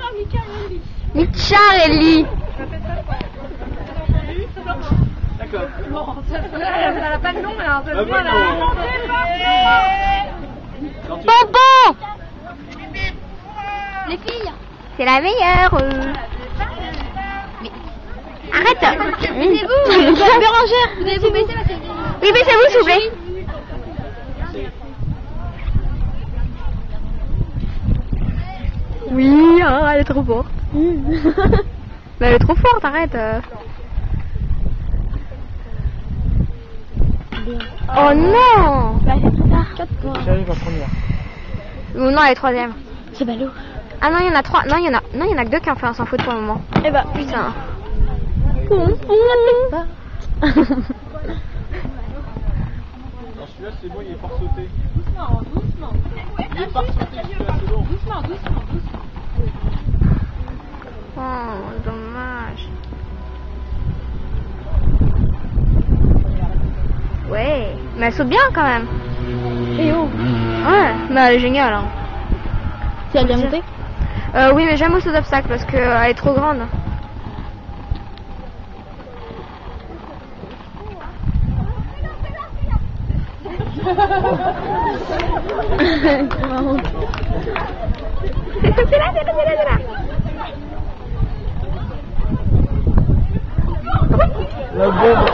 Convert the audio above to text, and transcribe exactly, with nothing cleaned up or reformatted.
Micarelli. D'accord. Bon, ça n'a pas de nom, mais alors ça se voit là. Bonbon. Les filles. C'est la meilleure. euh. Mais... Arrête. Baissez-vous. Bérangère. Vous allez vous baisser parce que... Oui, baissez-vous s'il vous plaît. Oui, hein, elle est trop forte. Mais elle est trop forte, arrête. Oh non. J'arrive en première. Ou non, elle est troisième. C'est ballot. Ah non, il y en a trois. Non, il y en a. Non, il y en a que deux qui ont fait un sans faute pour le moment. Eh bah, Putain. on n'applique pas. Alors celui-là c'est bon, il est pas sauté. Doucement, doucement. Il est pas sauté, celui-là c'est bon. Doucement, doucement, doucement. Oh, dommage. Ouais, mais elle saute bien quand même. Et oh, Ouais, mais elle est géniale. Hein. tu as bien monté? Euh, oui, mais j'aime aussi d'obstacles parce qu'elle est trop grande. C'est là, c'est là, c'est là, c'est là. La bombe.